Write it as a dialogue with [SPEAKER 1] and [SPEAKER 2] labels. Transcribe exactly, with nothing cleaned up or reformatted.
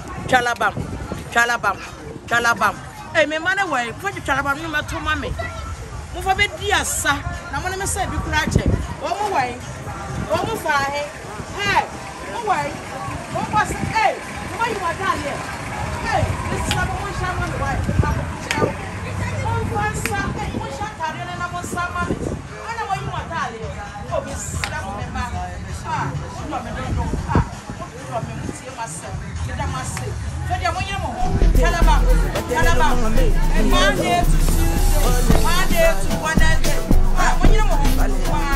[SPEAKER 1] Tshwalabami, Tshwalabami, Tshwalabami. Hey, me man away. For the Tshwalabami, no matter mommy. Move a bit, dear sir. Now, when I say, be cratching. One more way. One more fire. Hey, one way. What was it? Hey, why you are down here? Hey, this is number one shot on the way. One one shot, one shot, and I want some money. I know why you are down here. Oh, Miss Lamma. Ah, what do I know? Ah, what do I mean? See myself. Get a massive. Tell them when you're home. Tell about, tell about. Monday to Tuesday, Monday to Wednesday. Ah, when you're home.